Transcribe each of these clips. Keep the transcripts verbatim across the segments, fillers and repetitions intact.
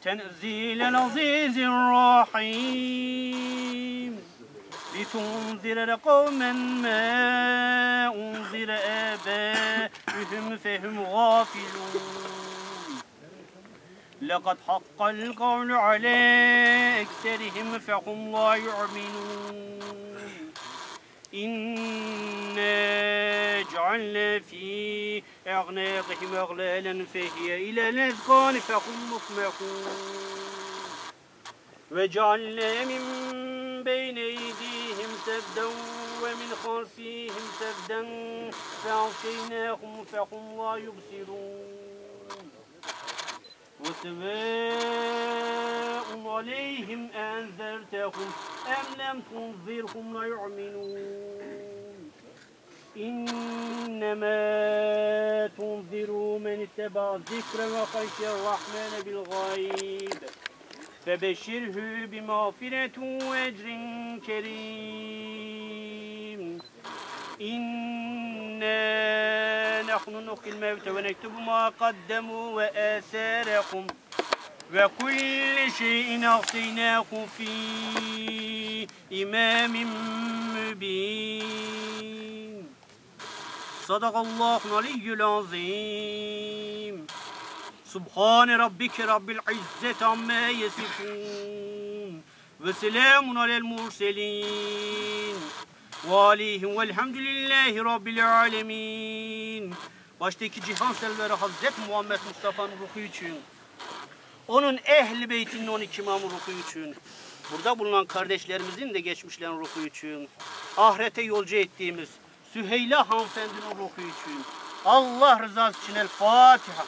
تنزيل العزيز الرحيم لتنذر قوما ما أنذر آباؤهم فهم غافلون لقد حق القول على أكثرهم فهم لا يؤمنون إنا جعلنا في أعناقهم أغلالا فهي إلى الأذقان فهم مقمحون وجعلنا من بين أيديهم سدا ومن خلفهم سدا فأغشيناهم فهم لا يبصرون وسواء عليهم أنذرتهم أم لم تنذرهم لا يؤمنون إنما تنذر من اتبع الذكر وخشي الرحمن بالغيب فبشره بمغفرة وأجر كريم إنا نحن نحيي الموتى ونكتب ما قدموا وآثارهم وكل شيء أحصيناه في إمام مبين صدق الله العلي العظيم سبحان ربك رب العزة عما يصفون وسلام على المرسلين وعليهم والحمد لله رب العالمين. Baştaki cihan selveri Hazreti Muhammed Mustafa'nın ruhu için, onun ehli beytinin on iki imamı ruhu için, burada bulunan kardeşlerimizin de geçmişlerin ruhu için, ahirete yolcu ettiğimiz Süheyla hanımefendinin ruhu için, Allah rızası için El Fatiha.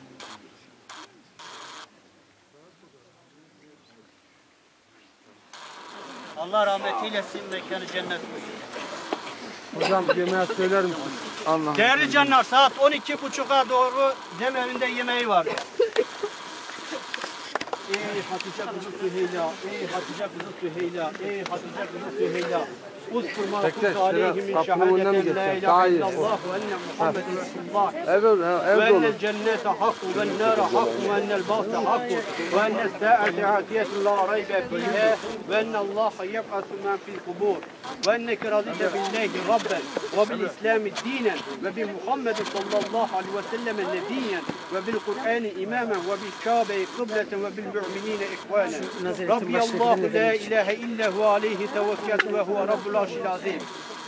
Allah rahmet eylesin, mekanı cennet olsun. Hocam yemeği söyler misin? Allah. Değerli canlar, saat on iki buçuğa doğru Zemevinde yemeği var. Ey Hatice kızı Süheyla, ey Hatice kızı Süheyla, ey Hatice kızı Süheyla. Uzkur ma kuntu aleyhi min şehadeten la ilahe illallah ve enne Muhammeden Resulullah ve ennel cennete hakku ve ennâre hakku ve ennel bâse hakku ve ennel sâ'ate âtiyetun la raybe fîhâ ve ennallâhe yeb'asu men fil kubur ve enneke radite billahi rabben ve bil islami dînen ve bi Muhammedin sallallahu aleyhi ve sellem nebiyyen ve bil Kur'an'ı imamen ve bil Kâbe'yi kıbleten ve bil mü'minîne ikvânen Rabbiyallahu la ilahe illahu aleyhi tevekkeltu ve huve rabbul arşil azim.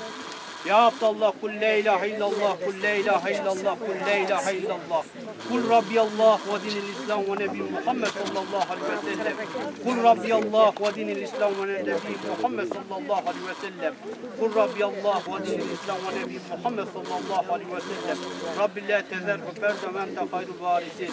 Ya Abdallah kul la ilahe illallah kul la ilahe illallah kul la ilahe illallah kul Rabbiyallah ve dinil İslam ve Nebi Muhammed sallallahu aleyhi ve sellem kul Rabbiyallah ve dinil İslam ve Nebi Muhammed sallallahu aleyhi ve sellem kul Rabbiyallah ve dinil İslam ve Nebi Muhammed sallallahu aleyhi ve sellem Rabbi la tezerhu ferde men tehayrul varisin.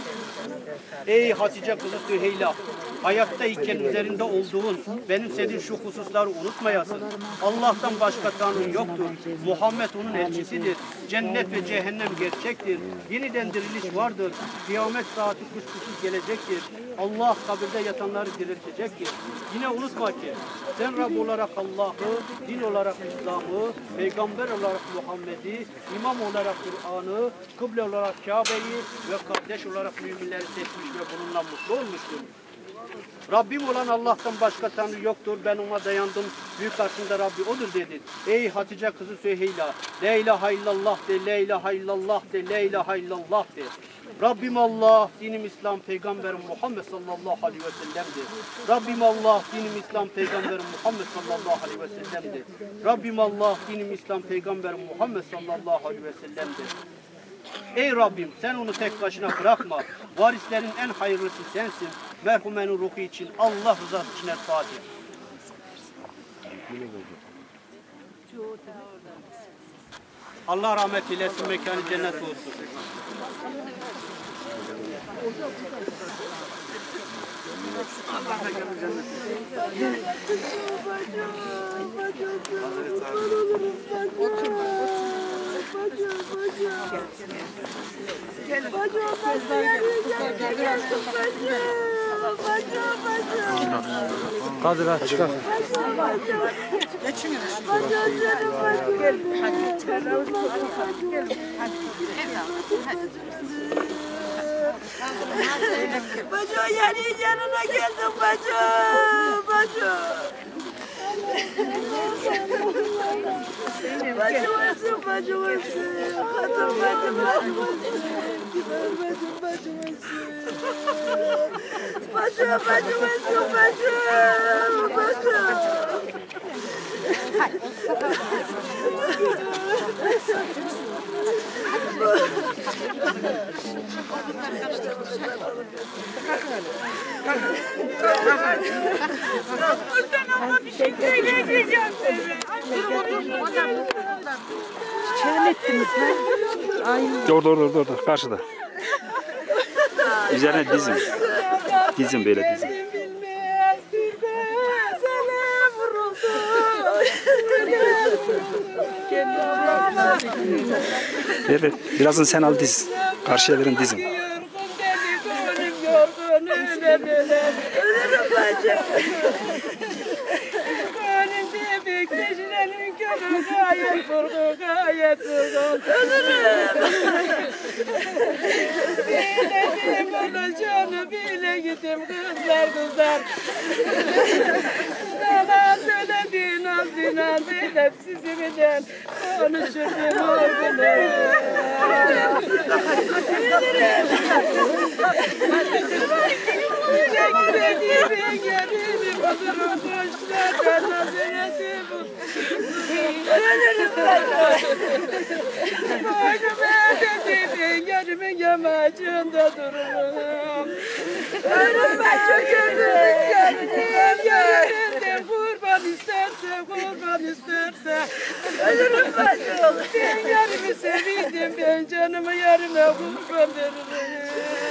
Ey Hatice kızı Süheyla, hayattayken üzerinde olduğun, benimsediğin şu hususları unutmayasın. Allah'tan başka Tanrı yoktur. Muhammed onun elçisidir. Cennet ve cehennem gerçektir. Yeniden diriliş vardır. Kıyamet saati kuşkusuz gelecektir. Allah kabirde yatanları diriltecektir. Yine unutma ki sen Rab olarak Allah'ı, din olarak İslam'ı, peygamber olarak Muhammed'i, imam olarak Kur'an'ı, kıble olarak Kabe'yi ve kardeş olarak müminleri seçmiş ve bununla mutlu olmuştur. Rabbim olan Allah'tan başka Tanrı yoktur. Ben ona dayandım. Büyük karşında Rabbi odur dedin. Ey Hatice kızı Süheyla. La ilahe illallah de, la ilahe illallah de, la ilahe illallah de. Rabbim Allah, dinim İslam, peygamberim Muhammed sallallahu aleyhi ve sellem'dir. Rabbim Allah, dinim İslam, peygamberim Muhammed sallallahu aleyhi ve sellem'dir. Rabbim Allah, dinim İslam, peygamberim Muhammed sallallahu aleyhi ve sellem'dir. Ey Rabbim, sen onu tek başına bırakma. Varislerin en hayırlısı sensin. Merhumenin ruhu için, Allah rızası için El Fatiha. Allah rahmet eylesin, mekanı cennet olsun. Allah mekanı cennet olsun. Gelin. Kızlar gel. Kızlar gel. Biraz kızlar gel. Kadir aç çıkar. Geçin yine. Gel. Hadi. Gel. Hadi. Bacı yani yanına geldim bacı. Bacı. Bacı olsun, bacı olsun. Kadın bacı, bacı olsun. Bacı, bacı olsun. Bacı, bacı olsun, bacı. Bacı. Ama bir şey söyleyeceğim size. Çelettiniz ha? Ay. Orada orada orada orada karşıda. Üzerine dizim. Dizim böyle dizim. Bilmez bir de sana vuruldu. Ver ver. Birazını sen al diz. Karşıya verin dizim. Yorgun deli gönlüm yorgun öyle böyle. Ölürüm bacım. Gönlümde bekleşilenin körü gayet vurgun gayet vurgun. Ölürüm. Biledim olacağını bile gittim kızlar kızlar. Bana söylediğin az dinan hep sizimden konuşurdum orgunu. Beklediğimi gelini bulurum boşlardan nazareti bu. Ölürüm bacım. Boynuma dediğin yerimin yamacında dururum. Ölürüm bacım gönlümün yarının yerinde kurban isterse kurban isterse. Ölürüm bacım. Ben yarımı sevindim ben canımı yarına kurban veririm.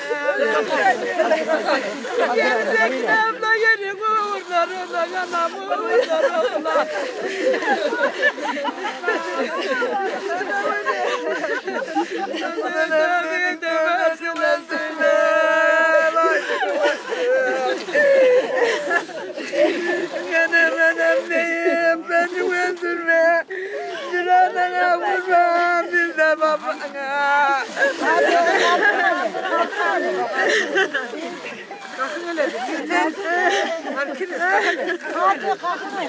Gerizek abla yeri uğurlar ola yanam uğurlar ola. Tabii de versene söyle. Yanım anam neyim beni öldürme. Sıradana vurma bir de babana. Kalkın öyle de. Kalkın öyle. Hadi kalkın.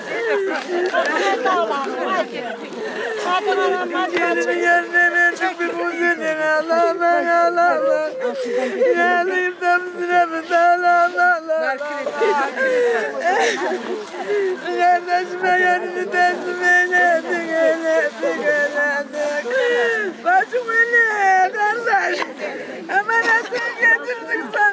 Gelin yerine verdik bir buzun Allah'ım Allah'ım. Gelin de bizine Allah'ım Allah'ım. Kardeşime yerini teslim eyledik eyledik eyledik. Bacım öyle kardeş. Ama nasıl getirdik sana?